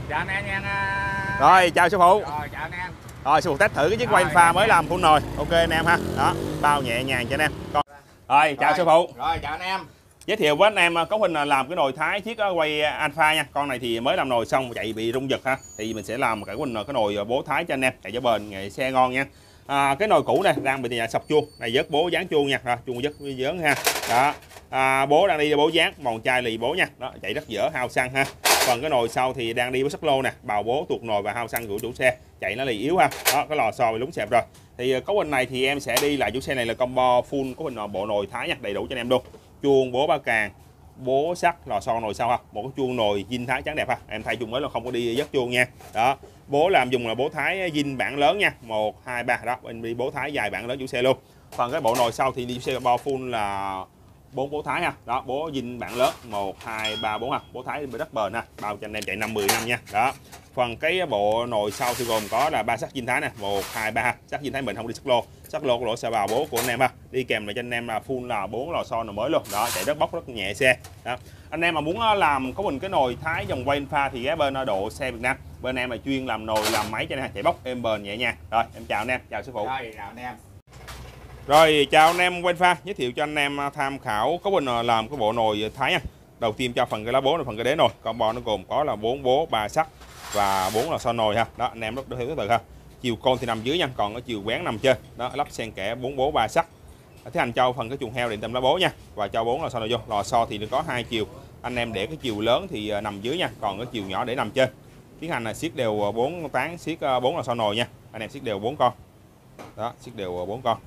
Chào anh em nha. Rồi chào sư phụ. Rồi chào anh em. Rồi sư phụ test thử cái chiếc quay pha mới làm full nồi. Ok anh em ha. Đó, bao nhẹ nhàng cho anh em. Rồi chào sư phụ. Rồi chào anh em. Giới thiệu với anh em có Huynh làm cái nồi Thái chiếc quay Alpha nha. Con này thì mới làm nồi xong chạy bị rung giật ha. Thì mình sẽ làm cái Huynh cái nồi bố Thái cho anh em, chạy cho bền, nghệ xe ngon nha. Cái nồi cũ này đang bị sập chuông, này vớt bố dán chuông nha. Rồi chuông vớt dớn ha. Đó. Bố đang đi bố dán, mòn chai lì bố nha. Đó, chạy rất dở, hao xăng ha. Còn cái nồi sau thì đang đi với sắt lô nè, bào bố tuột nồi và hao xăng của chủ xe, chạy nó lì yếu ha. Đó, cái lò xo bị lúng xẹp rồi. Thì cấu hình này thì em sẽ đi lại chủ xe này là combo full cấu hình bộ nồi Thái nha, đầy đủ cho anh em luôn. Chuông bố ba càng, bố sắt, lò xo nồi sau ha, một cái chuông nồi zin Thái trắng đẹp ha. Em thay chuông mới là không có đi vớt chuông nha. Đó, bố làm dùng là bố Thái zin bản lớn nha, 1 2 3 đó, bên đi bố Thái dài bản lớn chủ xe luôn. Phần cái bộ nồi sau thì đi xe combo full là 4 bố Thái ha. Đó, bố zin bản lớn 1 2 3 4 ha. Bố Thái rất bền ha, bao cho anh em chạy 5 10 năm nha. Đó. Phần cái bộ nồi sau thì gồm có là 3 sắt zin Thái nè, 1 2 3 ha. Sắt zin Thái mình không đi sắt lô. Sắt lô của lỗ xe bào bố của anh em ha. Đi kèm lại cho anh em là full là 4 lò xo nồi mới luôn. Đó, chạy rất bóc rất nhẹ xe. Đó. Anh em mà muốn làm có mình cái nồi Thái dòng quay pha thì ghé bên độ xe Việt Nam. Bên em là chuyên làm nồi làm máy cho anh em, chạy bóc êm bền nhẹ nhàng. Rồi, em chào anh em, chào sư phụ. Rồi chào anh em. Rồi chào anh em quay pha, giới thiệu cho anh em tham khảo có mình làm cái bộ nồi Thái nha. Đầu tiên cho phần cái lá bố này, phần cái đế nồi. Combo nó gồm có là 4 bố 3 sắt và 4 là xo nồi ha. Đó, anh em rất theo thứ tự ha. Chiều côn thì nằm dưới nha, còn cái chiều bén nằm trên. Đó, lắp xen kẽ 4 bố 3 sắt. Tiến hành cho phần cái chuồng heo điện tâm lá bố nha, và cho 4 là xo nồi vô. Lò xo thì có 2 chiều. Anh em để cái chiều lớn thì nằm dưới nha, còn cái chiều nhỏ để nằm trên. Tiến hành là siết đều 4 tán, siết 4 là xo nồi nha. Anh em siết đều 4 con. Đó, siết đều 4 con.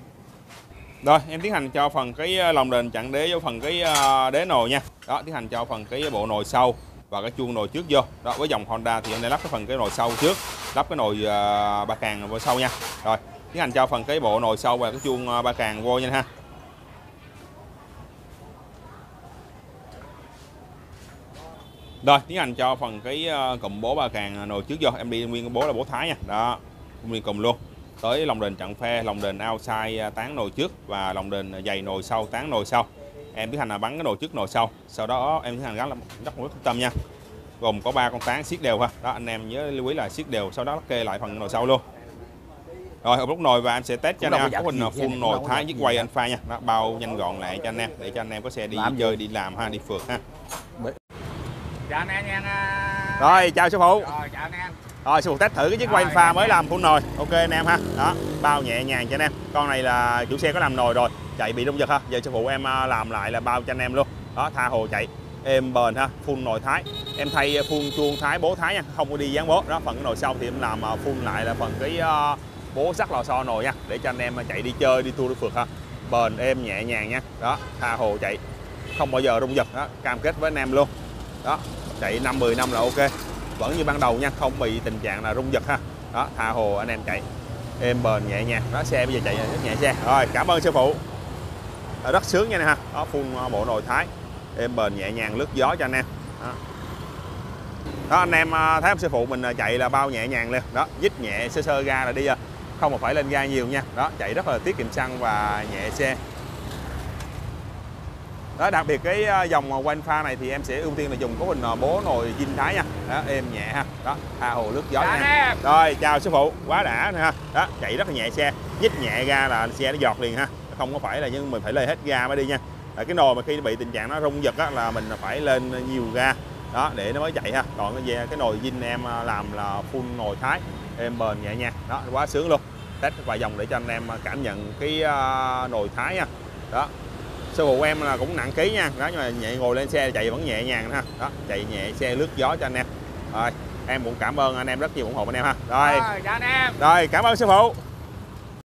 Rồi em tiến hành cho phần cái lồng đền chặn đế vô phần cái đế nồi nha. Đó, tiến hành cho phần cái bộ nồi sau và cái chuông nồi trước vô. Đó, với dòng Honda thì em đã lắp cái phần cái nồi sau trước, lắp cái nồi ba càng vô sau nha. Rồi tiến hành cho phần cái bộ nồi sau và cái chuông ba càng vô nha ha. Rồi tiến hành cho phần cái cụm bố ba càng nồi trước vô. Em đi nguyên cái bố là bố Thái nha. Đó, nguyên cùng luôn. Tới lồng đền chặn phe, lồng đền outside tán nồi trước và lồng đền dày nồi sau tán nồi sau. Em tiến hành là bắn cái nồi trước nồi sau. Sau đó em tiến hành gắn rất một tâm nha. Gồm có 3 con tán siết đều ha. Đó, anh em nhớ lưu ý là siết đều, sau đó kê lại phần nồi sau luôn. Rồi hộp nút nồi và em sẽ test cho anh em có hình full nồi Thái với quay Alpha nha. Đó, bao nhanh gọn lại cho anh em để cho anh em có xe đi chơi đi làm ha, đi phượt ha. Chào anh em nha. Rồi chào sư phụ. Rồi chào anh em. Rồi sư phụ test thử cái chiếc quay pha mới làm full nồi. Ok anh em ha. Đó, bao nhẹ nhàng cho anh em. Con này là chủ xe có làm nồi rồi, chạy bị rung giật ha. Giờ sư phụ em làm lại là bao cho anh em luôn. Đó, tha hồ chạy êm bền ha, full nồi Thái. Em thay full chuông Thái, bố Thái nha, không có đi dán bố. Đó, phần cái nồi sau thì em làm full lại là phần cái bố sắt lò xo nồi nha, để cho anh em chạy đi chơi đi tour đi phượt ha. Bền êm nhẹ nhàng nha. Đó, tha hồ chạy không bao giờ rung giật. Đó, cam kết với anh em luôn. Đó, chạy 5 10 năm là ok. Vẫn như ban đầu nha, không bị tình trạng là rung giật ha. Đó, tha hồ anh em chạy êm bền nhẹ nhàng. Đó, xe bây giờ chạy rất nhẹ xe. Rồi, cảm ơn sư phụ. Rất sướng nha nè ha. Đó, full bộ nồi Thái êm bền nhẹ nhàng, lướt gió cho anh em. Đó, anh em thấy sư phụ mình chạy là bao nhẹ nhàng lên. Đó, dít nhẹ sơ sơ ga là đi, không phải lên ga nhiều nha. Đó, chạy rất là tiết kiệm xăng và nhẹ xe. Đó, đặc biệt cái dòng quanh pha này thì em sẽ ưu tiên là dùng có hình bố nồi zin Thái nha. Đó, êm nhẹ ha. Đó, tha hồ lướt gió nha. Rồi chào sư phụ, quá đã nè ha. Đó, chạy rất là nhẹ xe, dít nhẹ ga là xe nó giọt liền ha. Không có phải là nhưng mình phải lên hết ga mới đi nha. Cái nồi mà khi bị tình trạng nó rung giật á, là mình phải lên nhiều ga. Đó, để nó mới chạy ha. Còn cái nồi zin em làm là full nồi Thái êm bền nhẹ nha. Đó, quá sướng luôn. Test vài vòng để cho anh em cảm nhận cái nồi Thái nha. Đó, sư phụ em là cũng nặng ký nha. Đó, nhưng mà nhẹ, ngồi lên xe chạy vẫn nhẹ nhàng ha. Đó, chạy nhẹ xe lướt gió cho anh em. Rồi em cũng cảm ơn anh em rất nhiều ủng hộ anh em ha. Rồi, chào anh em. rồi cảm ơn sư phụ.